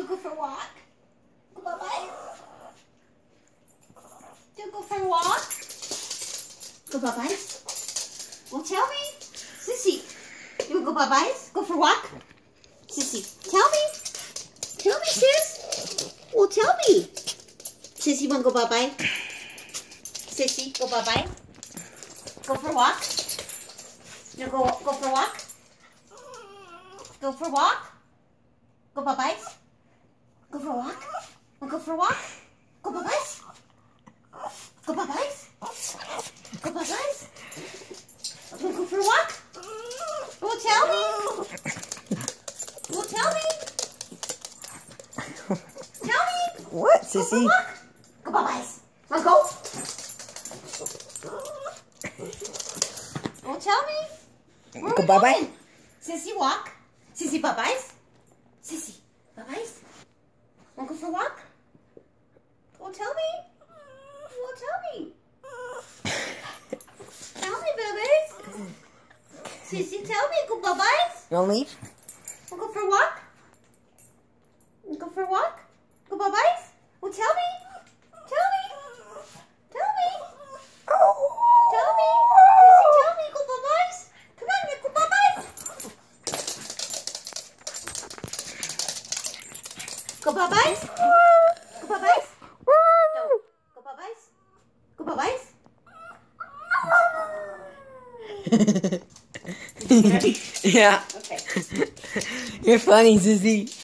You go for a walk? Go bye-bye? Do you go for a walk? Go bye-bye? Well, tell me. Sissy, you go bye-bye? Go for a walk? Sissy, tell me. Tell me, sis. Well, tell me. Sissy, you want to go bye-bye? Sissy, go bye-bye? Go for a walk? You go for a walk? Go for a walk? Go bye-bye? Go for a walk? Go for a walk? Go bye-bye? Go bye-bye? Go bye-bye? Go for a walk? Well, tell me. Well, tell me. Tell me. What, Go for a Sissy? walk? Go bye-bye. Now go. Well, tell me. Where Go we bye-bye. going? Sissy, walk. Sissy, bye-bye. Sissy, bye-bye. Want to go for a walk? Well, tell me. Well, tell me. Tell me, babies. Sissy, tell me. Go bye-bye. You wanna leave? We'll go for a walk. Go for a walk. Go bye-bye. Well, tell me. Tell me. Tell me. Tell me. Sissy, tell me. Go bye-bye. Come on, go bye-bye. Go bye-bye. Go bye-bye. Go bye-bye. Go bye-bye. Yeah. Okay. You're funny, Sissy.